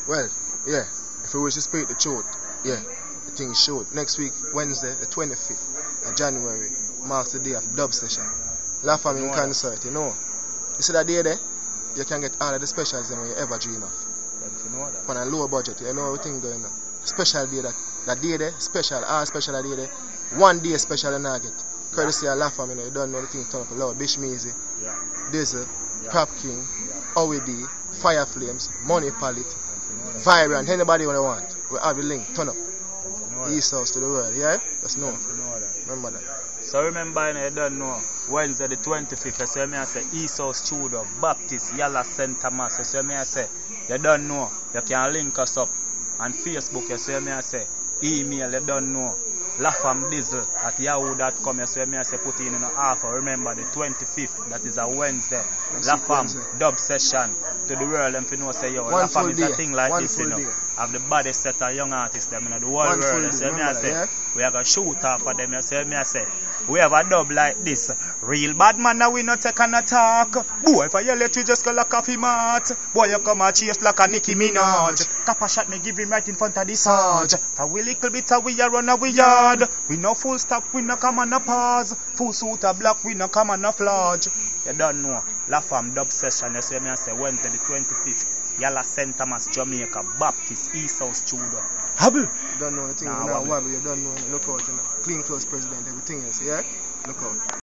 Well, yeah, if we wish to speak the truth, yeah, the thing is short. Next week, Wednesday, the 25th of January, marks the day of dub session. La Family concert, you know. You see that day there, you can get all of the specials that you ever dream of. You know that. On a low budget, you know everything going on. Special day that day there, special, all special that day there. One day special you not get. Courtesy of La Family, you don't know the thing turn up. Lord Bishmeezy, Dizzle, Prop King, OED, Fire Flames, Money Palette, Vibrant, anybody you want. We have the link, turn up. East House to the world, yeah? Just know. Remember that. So remember, you don't know, Wednesday the 25th, so I say East House Studio, Baptist, Yala St. Thomas, so I say, you don't know, you can link us up on Facebook, so I say, email, you don't know, lafamdizzle@yahoo.com, so I say, put in an offer. Remember the 25th, that is a Wednesday, Lafam dub session to the world, and you know, say, yo, Lafam is a thing like this, you know. Have the body set of young artists, them, you know, the whole world, so I say, we are going to shoot off for them, so I say, we have a dub like this. Real bad man, now we not take an attack. Boy, if I yell at you, just go like a coffee mat. Boy, you come and chase like a Nicki Minaj. Cap a shot, me give him right in front of the Sarge. For we little bit of we a run away yard. We no full stop, we no come on a pause. Full suit of black, we no come on a flange. You don't know. La Fam dub session, you see me say Wednesday the 25th. Yala St. Thomas, Jamaica, Baptist, East House Studio. Hubble! You don't know the thing, you don't wobble, you don't know, look out, you know. Clean clothes president, everything else, yeah? Look out.